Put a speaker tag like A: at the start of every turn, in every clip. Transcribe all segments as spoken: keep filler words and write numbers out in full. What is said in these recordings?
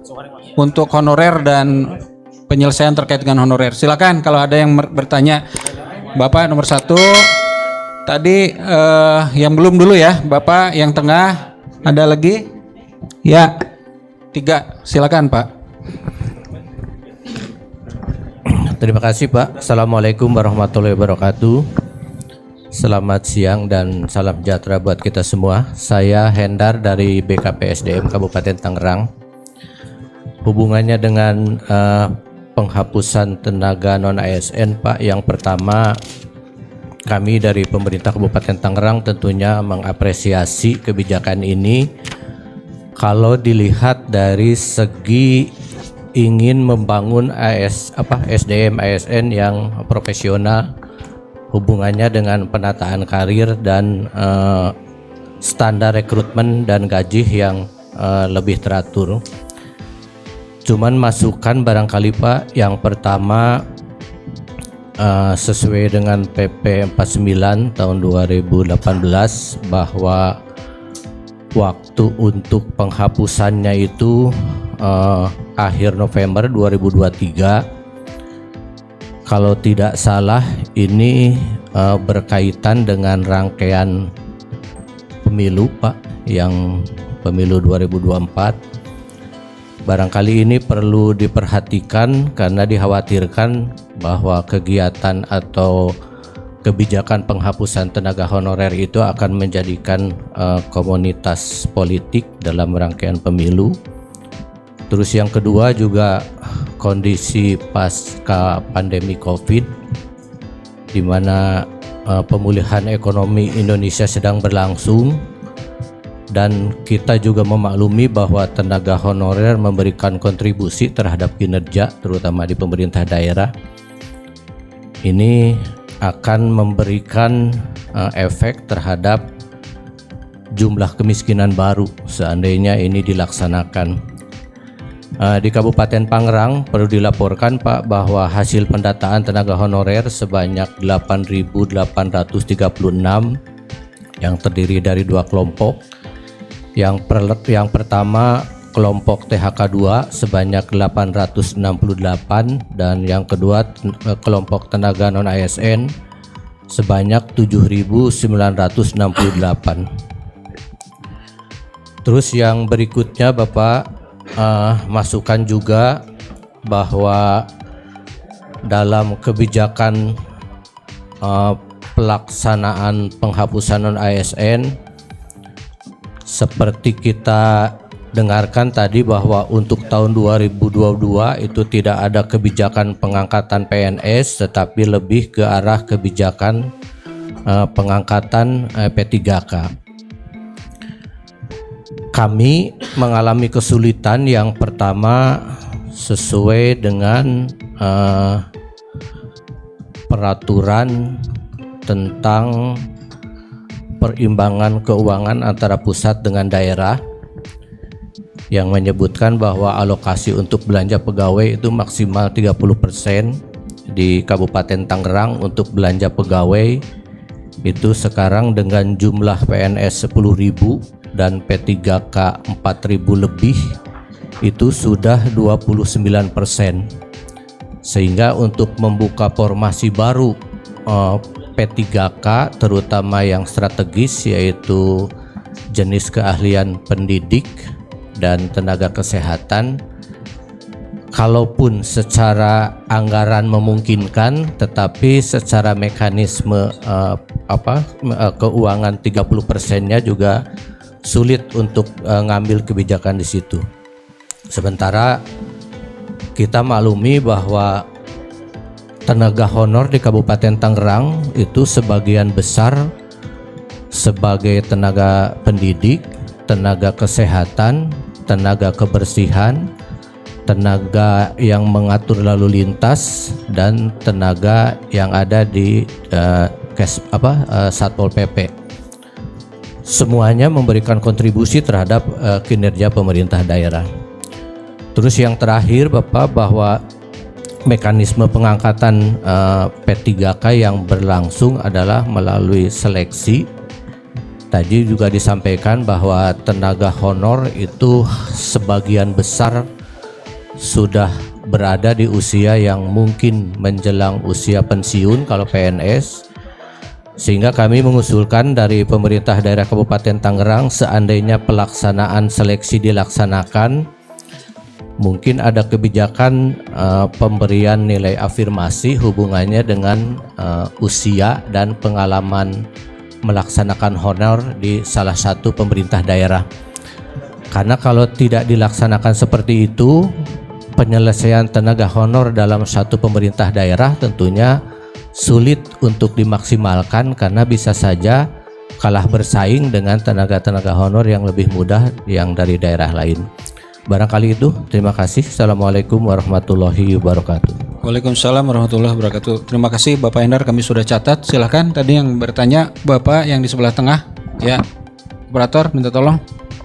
A: untuk honorer dan penyelesaian terkait dengan honorer. Silakan kalau ada yang bertanya. Bapak nomor satu tadi eh, yang belum dulu ya, Bapak yang tengah ada lagi? Ya, tiga. Silakan Pak.
B: Terima kasih Pak. Assalamualaikum warahmatullahi wabarakatuh. Selamat siang dan salam sejahtera buat kita semua. Saya Hendar dari B K P S D M Kabupaten Tangerang. Hubungannya dengan uh, penghapusan tenaga non A S N Pak, yang pertama kami dari pemerintah Kabupaten Tangerang tentunya mengapresiasi kebijakan ini. Kalau dilihat dari segi ingin membangun A S apa S D M A S N yang profesional, hubungannya dengan penataan karir dan uh, standar rekrutmen dan gaji yang uh, lebih teratur. Cuman masukan barangkali Pak, yang pertama uh, sesuai dengan P P empat puluh sembilan tahun dua ribu delapan belas bahwa waktu untuk penghapusannya itu uh, akhir November dua ribu dua puluh tiga. Kalau tidak salah ini uh, berkaitan dengan rangkaian pemilu Pak, yang pemilu dua ribu dua puluh empat. Barangkali ini perlu diperhatikan karena dikhawatirkan bahwa kegiatan atau kebijakan penghapusan tenaga honorer itu akan menjadikan uh, komunitas politik dalam rangkaian pemilu. Terus yang kedua juga kondisi pasca pandemi COVID, di mana uh, pemulihan ekonomi Indonesia sedang berlangsung, dan kita juga memaklumi bahwa tenaga honorer memberikan kontribusi terhadap kinerja terutama di pemerintah daerah. Ini akan memberikan uh, efek terhadap jumlah kemiskinan baru seandainya ini dilaksanakan. Uh, di Kabupaten Tangerang perlu dilaporkan Pak bahwa hasil pendataan tenaga honorer sebanyak delapan ribu delapan ratus tiga puluh enam yang terdiri dari dua kelompok. Yang, per, yang pertama kelompok T H K dua sebanyak delapan ratus enam puluh delapan, dan yang kedua kelompok tenaga non A S N sebanyak tujuh ribu sembilan ratus enam puluh delapan. Terus yang berikutnya Bapak uh, masukkan juga bahwa dalam kebijakan uh, pelaksanaan penghapusan non A S N, seperti kita dengarkan tadi bahwa untuk tahun dua ribu dua puluh dua itu tidak ada kebijakan pengangkatan P N S, tetapi lebih ke arah kebijakan uh, pengangkatan uh, P tiga K. Kami mengalami kesulitan yang pertama sesuai dengan uh, peraturan tentang perimbangan keuangan antara pusat dengan daerah yang menyebutkan bahwa alokasi untuk belanja pegawai itu maksimal tiga puluh persen. Di Kabupaten Tangerang untuk belanja pegawai itu sekarang dengan jumlah P N S sepuluh ribu dan P tiga K empat ribu lebih itu sudah dua puluh sembilan persen, sehingga untuk membuka formasi baru uh, P tiga K terutama yang strategis yaitu jenis keahlian pendidik dan tenaga kesehatan, kalaupun secara anggaran memungkinkan tetapi secara mekanisme uh, apa uh, keuangan tiga puluh persennya juga sulit untuk uh, ngambil kebijakan di situ. Sementara kita maklumi bahwa tenaga honor di Kabupaten Tangerang itu sebagian besar sebagai tenaga pendidik, tenaga kesehatan, tenaga kebersihan, tenaga yang mengatur lalu lintas, dan tenaga yang ada di uh, kes, apa, uh, Satpol P P. Semuanya memberikan kontribusi terhadap uh, kinerja pemerintah daerah. Terus yang terakhir Bapak, bahwa mekanisme pengangkatan uh, P tiga K yang berlangsung adalah melalui seleksi. Tadi juga disampaikan bahwa tenaga honor itu sebagian besar sudah berada di usia yang mungkin menjelang usia pensiun kalau P N S, sehingga kami mengusulkan dari pemerintah daerah Kabupaten Tangerang, seandainya pelaksanaan seleksi dilaksanakan, mungkin ada kebijakan uh, pemberian nilai afirmasi hubungannya dengan uh, usia dan pengalaman melaksanakan honor di salah satu pemerintah daerah. Karena kalau tidak dilaksanakan seperti itu, penyelesaian tenaga honor dalam satu pemerintah daerah tentunya sulit untuk dimaksimalkan, karena bisa saja kalah bersaing dengan tenaga-tenaga honor yang lebih mudah yang dari daerah lain. Barangkali itu, terima kasih. Assalamualaikum warahmatullahi wabarakatuh.
A: Waalaikumsalam warahmatullahi wabarakatuh. Terima kasih Bapak Endar, kami sudah catat. Silakan tadi yang bertanya Bapak yang di sebelah tengah. Ya, operator minta tolong.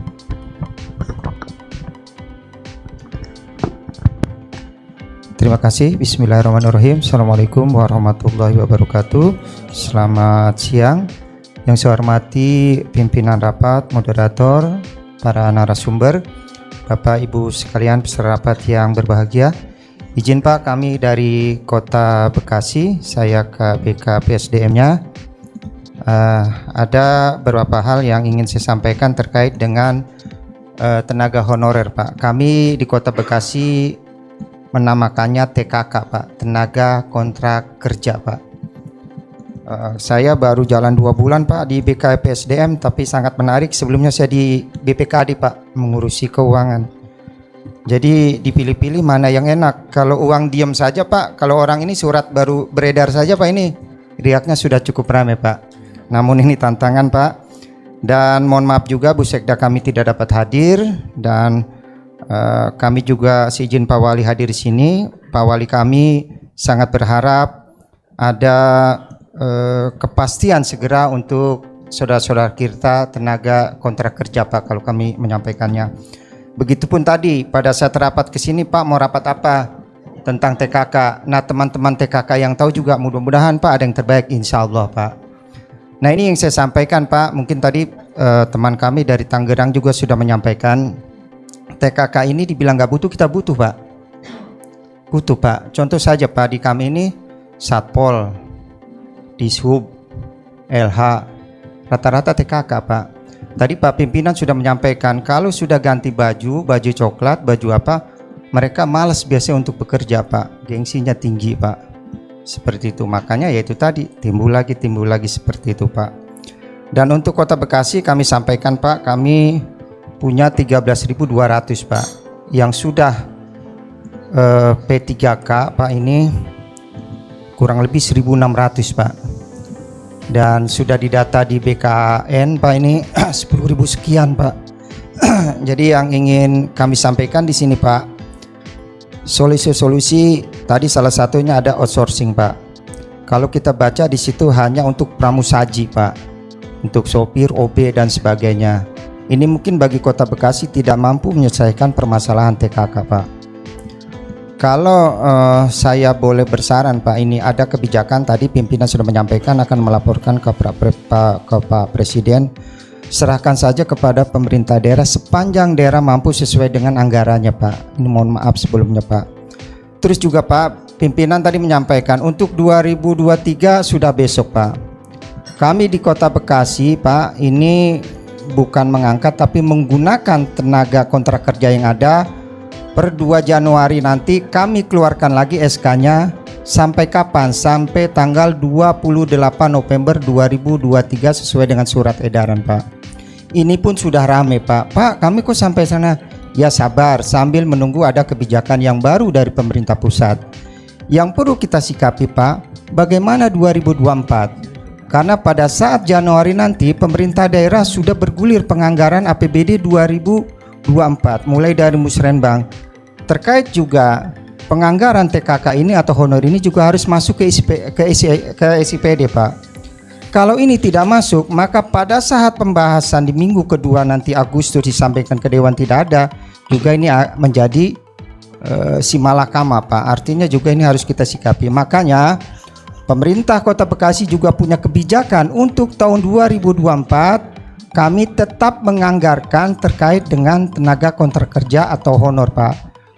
C: Terima kasih. Bismillahirrahmanirrahim. Assalamualaikum warahmatullahi wabarakatuh. Selamat siang. Yang saya hormati pimpinan rapat, moderator, para narasumber, Bapak Ibu sekalian peserta rapat yang berbahagia. Izin Pak, kami dari Kota Bekasi, saya ke B K P S D M-nya. Uh, ada beberapa hal yang ingin saya sampaikan terkait dengan uh, tenaga honorer Pak. Kami di Kota Bekasi menamakannya T K K Pak, tenaga kontrak kerja Pak. Uh, saya baru jalan dua bulan Pak di B K P S D M, tapi sangat menarik. Sebelumnya saya di B P K D Pak, mengurusi keuangan. Jadi dipilih-pilih mana yang enak. Kalau uang diam saja Pak, kalau orang ini surat baru beredar saja Pak, ini riaknya sudah cukup ramai Pak. Namun ini tantangan Pak. Dan mohon maaf juga Bu Sekda kami tidak dapat hadir, dan Uh, kami juga seizin Pak Wali hadir di sini. Pak Wali kami sangat berharap ada uh, kepastian segera untuk saudara-saudara kita tenaga kontrak kerja Pak, kalau kami menyampaikannya. Begitupun tadi pada saat rapat ke sini Pak, mau rapat apa tentang T K K. Nah teman-teman T K K yang tahu juga, mudah-mudahan Pak ada yang terbaik insya Allah Pak. Nah ini yang saya sampaikan Pak. Mungkin tadi uh, teman kami dari Tangerang juga sudah menyampaikan, T K K ini dibilang nggak butuh, kita butuh Pak. Butuh Pak. Contoh saja Pak, di kami ini Satpol, Dishub, L H, rata-rata T K K Pak. Tadi Pak pimpinan sudah menyampaikan, kalau sudah ganti baju, baju coklat, baju apa, mereka malas biasanya untuk bekerja Pak. Gengsinya tinggi Pak. Seperti itu. Makanya yaitu tadi, timbul lagi, timbul lagi seperti itu Pak. Dan untuk Kota Bekasi kami sampaikan Pak, kami punya tiga belas ribu dua ratus Pak, yang sudah eh, P tiga K Pak ini kurang lebih seribu enam ratus Pak, dan sudah didata di B K N Pak ini sepuluh ribu sekian Pak. Jadi yang ingin kami sampaikan di sini Pak, solusi-solusi tadi salah satunya ada outsourcing Pak. Kalau kita baca di situ hanya untuk pramusaji Pak, untuk sopir, O B dan sebagainya. Ini mungkin bagi Kota Bekasi tidak mampu menyelesaikan permasalahan T K K Pak. Kalau uh, saya boleh bersaran Pak, ini ada kebijakan tadi pimpinan sudah menyampaikan akan melaporkan ke Pak, ke Pak Presiden. Serahkan saja kepada pemerintah daerah sepanjang daerah mampu sesuai dengan anggarannya Pak. Ini mohon maaf sebelumnya Pak. Terus juga Pak, pimpinan tadi menyampaikan untuk dua ribu dua puluh tiga sudah besok Pak. Kami di Kota Bekasi Pak ini bukan mengangkat tapi menggunakan tenaga kontrak kerja yang ada. Per dua Januari nanti kami keluarkan lagi S K-nya. Sampai kapan? Sampai tanggal dua puluh delapan November dua ribu dua puluh tiga sesuai dengan surat edaran Pak. Ini pun sudah rame Pak. Pak kami kok sampai sana? Ya sabar, sambil menunggu ada kebijakan yang baru dari pemerintah pusat. Yang perlu kita sikapi Pak, bagaimana dua ribu dua puluh empat? Karena pada saat Januari nanti pemerintah daerah sudah bergulir penganggaran A P B D dua ribu dua puluh empat mulai dari musrenbang. Terkait juga penganggaran T K K ini atau honor ini juga harus masuk ke S I P D Pak. Kalau ini tidak masuk, maka pada saat pembahasan di minggu kedua nanti Agustus disampaikan ke Dewan tidak ada, juga ini menjadi uh, si malakama Pak. Artinya juga ini harus kita sikapi. Makanya pemerintah Kota Bekasi juga punya kebijakan untuk tahun dua ribu dua puluh empat, kami tetap menganggarkan terkait dengan tenaga kontrak kerja atau honor Pak.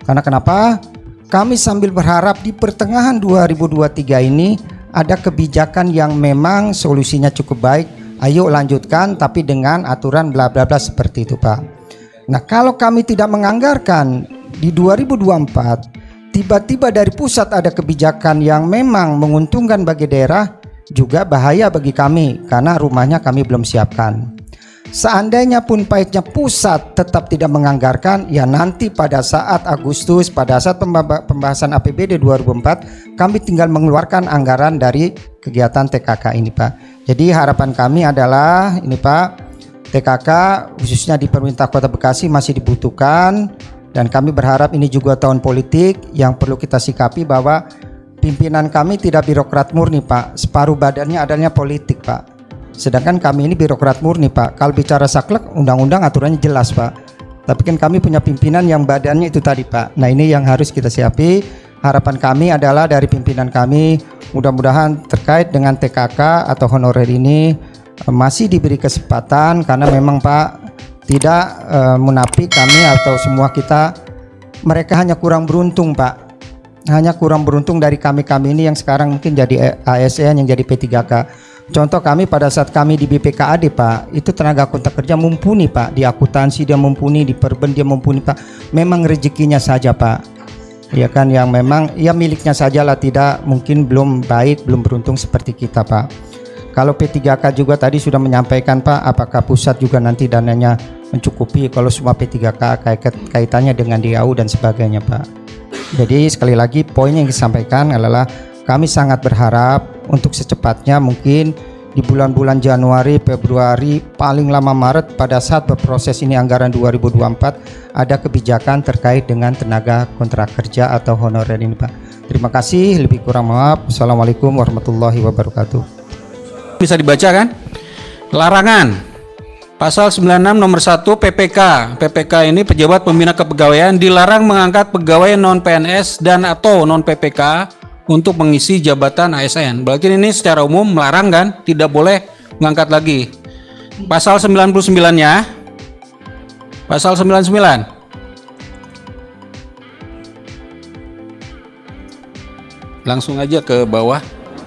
C: Karena kenapa? Kami sambil berharap di pertengahan dua ribu dua puluh tiga ini ada kebijakan yang memang solusinya cukup baik. Ayo lanjutkan, tapi dengan aturan bla bla bla seperti itu, Pak. Nah, kalau kami tidak menganggarkan di dua ribu dua puluh empat, tiba-tiba dari pusat ada kebijakan yang memang menguntungkan bagi daerah, juga bahaya bagi kami karena rumahnya kami belum siapkan. Seandainya pun pahitnya pusat tetap tidak menganggarkan, ya nanti pada saat Agustus, pada saat pembahasan A P B D dua ribu empat, kami tinggal mengeluarkan anggaran dari kegiatan T K K ini, Pak. Jadi harapan kami adalah ini, Pak, T K K khususnya di pemerintah Kota Bekasi masih dibutuhkan, dan kami berharap ini juga tahun politik yang perlu kita sikapi bahwa pimpinan kami tidak birokrat murni, Pak. Separuh badannya adanya politik, Pak. Sedangkan kami ini birokrat murni, Pak. Kalau bicara saklek, undang-undang aturannya jelas, Pak. Tapi kan kami punya pimpinan yang badannya itu tadi, Pak. Nah, ini yang harus kita siapi. Harapan kami adalah dari pimpinan kami, mudah-mudahan terkait dengan T K K atau honorer ini masih diberi kesempatan, karena memang, Pak, tidak e, munafik kami atau semua kita, mereka hanya kurang beruntung, Pak. Hanya kurang beruntung dari kami-kami ini yang sekarang mungkin jadi A S N, yang jadi P tiga K. Contoh kami pada saat kami di B P K A D, Pak, itu tenaga kontrak kerja mumpuni, Pak. Di akuntansi dia mumpuni, di perben dia mumpuni, Pak. Memang rezekinya saja, Pak. Ya kan, yang memang ya miliknya sajalah, tidak mungkin belum baik, belum beruntung seperti kita, Pak. Kalau P tiga K juga tadi sudah menyampaikan, Pak, apakah pusat juga nanti dananya mencukupi kalau semua P tiga K kait kaitannya dengan D A U dan sebagainya, Pak. Jadi sekali lagi poin yang disampaikan adalah kami sangat berharap untuk secepatnya mungkin di bulan-bulan Januari, Februari, paling lama Maret, pada saat berproses ini anggaran dua ribu dua puluh empat, ada kebijakan terkait dengan tenaga kontrak kerja atau honorer ini, Pak. Terima kasih, lebih kurang maaf. Assalamualaikum warahmatullahi wabarakatuh.
A: Bisa dibaca kan? Larangan Pasal sembilan puluh enam nomor satu P P K. P P K ini pejabat pembina kepegawaian dilarang mengangkat pegawai non P N S dan atau non P P K untuk mengisi jabatan A S N. Berarti ini secara umum melarang kan? Tidak boleh mengangkat lagi. Pasal sembilan puluh sembilan-nya. Pasal sembilan puluh sembilan. Langsung aja ke bawah.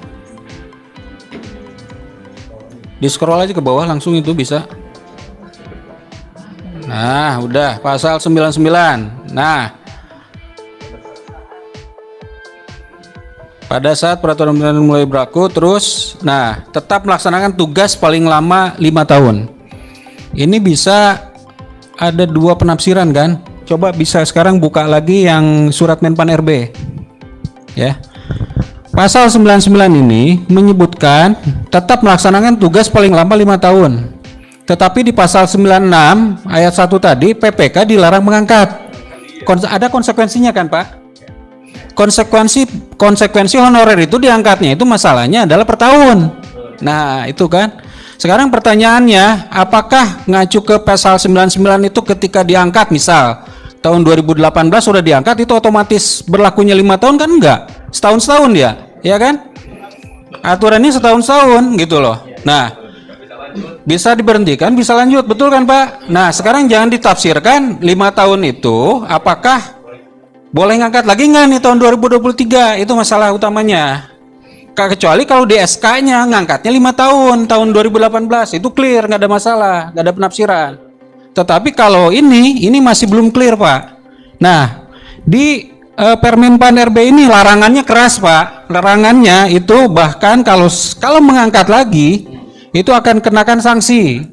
A: Di scroll aja ke bawah langsung, itu bisa. Nah, udah pasal sembilan puluh sembilan. Nah, pada saat peraturan pimpinan mulai berlaku, terus, nah, tetap melaksanakan tugas paling lama lima tahun. Ini bisa ada dua penafsiran kan? Coba bisa sekarang buka lagi yang surat Menpan R B. Ya. Pasal sembilan puluh sembilan ini menyebutkan tetap melaksanakan tugas paling lama lima tahun. Tetapi di pasal sembilan puluh enam ayat satu tadi P P K dilarang mengangkat. Konse- ada konsekuensinya kan, Pak? Konsekuensi konsekuensi honorer itu diangkatnya itu masalahnya adalah per tahun. Nah, itu kan. Sekarang pertanyaannya, apakah ngacu ke pasal sembilan puluh sembilan itu ketika diangkat misal tahun dua ribu delapan belas sudah diangkat itu otomatis berlakunya lima tahun kan? Enggak. Setahun-setahun dia, ya kan? Aturannya setahun-setahun gitu loh. Nah, bisa diberhentikan, bisa lanjut, betul kan, Pak? Nah, sekarang jangan ditafsirkan lima tahun itu apakah boleh ngangkat lagi nggak nih tahun dua ribu dua puluh tiga, itu masalah utamanya. Kecuali kalau di S K-nya ngangkatnya lima tahun, tahun dua ribu delapan belas, itu clear, nggak ada masalah, nggak ada penafsiran. Tetapi kalau ini, ini masih belum clear, Pak. Nah, di uh, Permenpan R B ini larangannya keras, Pak. Larangannya itu bahkan kalau kalau mengangkat lagi itu akan kenakan sanksi.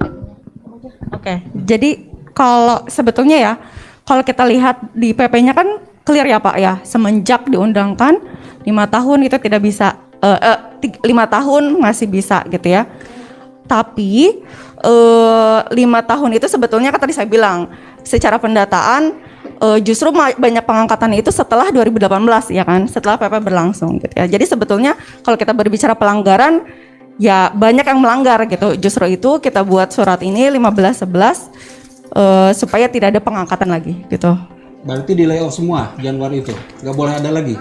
D: Oke, jadi kalau sebetulnya ya, kalau kita lihat di P P-nya kan clear ya, Pak ya, semenjak diundangkan lima tahun itu tidak bisa, uh, uh, lima tahun masih bisa gitu ya. Tapi uh, lima tahun itu sebetulnya kan tadi saya bilang secara pendataan uh, justru banyak pengangkatan itu setelah dua ribu delapan belas ya kan, setelah P P berlangsung gitu ya. Jadi sebetulnya kalau kita berbicara pelanggaran ya banyak yang melanggar gitu. Justru itu kita buat surat ini lima belas sebelas uh, supaya tidak ada pengangkatan lagi gitu.
A: Berarti di layoff semua Januari itu, nggak boleh ada lagi?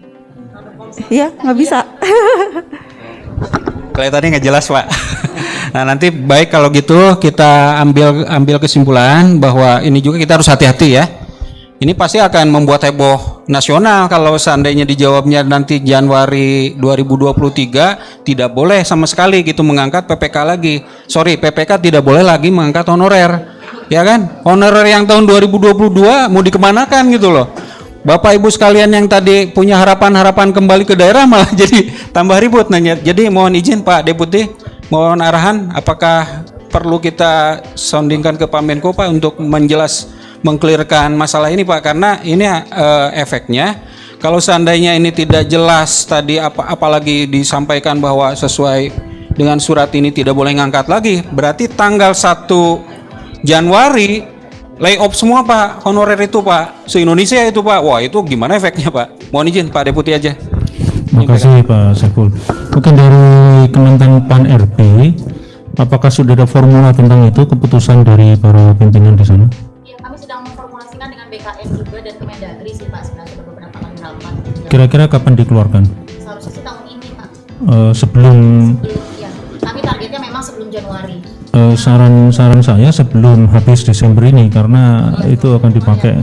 A: Iya,
D: nggak bisa.
A: Kelihatannya nggak jelas, Pak. Nah nanti baik kalau gitu kita ambil ambil kesimpulan bahwa ini juga kita harus hati-hati ya. Ini pasti akan membuat heboh nasional kalau seandainya dijawabnya nanti Januari dua ribu dua puluh tiga tidak boleh sama sekali gitu mengangkat P P K lagi. Sorry, P P K tidak boleh lagi mengangkat honorer. Ya kan? Honorer yang tahun dua ribu dua puluh dua mau dikemanakan gitu loh. Bapak Ibu sekalian yang tadi punya harapan-harapan kembali ke daerah malah jadi tambah ribut nanya. Jadi mohon izin Pak Deputi, mohon arahan apakah perlu kita soundingkan ke Pak Menko Pak untuk menjelas mengklirkan masalah ini Pak, karena ini uh, efeknya kalau seandainya ini tidak jelas tadi apa apalagi disampaikan bahwa sesuai dengan surat ini tidak boleh ngangkat lagi, berarti tanggal satu Januari lay off semua Pak, honorer itu Pak, se-Indonesia itu Pak. Wah itu gimana efeknya Pak? Mohon izin Pak Deputi aja.
E: Terima kasih Pak Saiful. Mungkin dari Kementan Pan R B, apakah sudah ada formula tentang itu, keputusan dari para pimpinan di sana?
F: Ya, kami sedang memformulasikan dengan B K N juga dan Kemendagri sih Pak, sudah sudah beberapa kali rapat.
E: Kira-kira kapan dikeluarkan?
F: Seharusnya sih tahun ini Pak.
E: Uh, sebelum
F: Sebelum, ya. Kami targetnya memang sebelum Januari.
E: uh, saran saran saya sebelum habis Desember ini karena itu akan dipakai.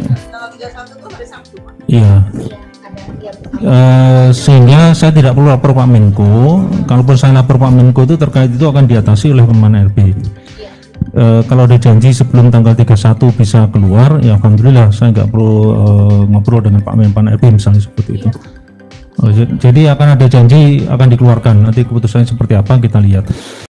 E: Iya.
F: Ada, ya,
E: Uh, sehingga saya tidak perlu lapor Pak Menko. Kalaupun saya lapor Pak Menko itu terkait itu akan diatasi oleh Kemenpan R B. Uh, kalau ada janji sebelum tanggal tiga puluh satu bisa keluar, ya alhamdulillah saya nggak perlu uh, ngobrol dengan Pak Menpan R B misalnya seperti itu. Uh, jadi akan ada janji akan dikeluarkan. Nanti keputusannya seperti apa kita lihat.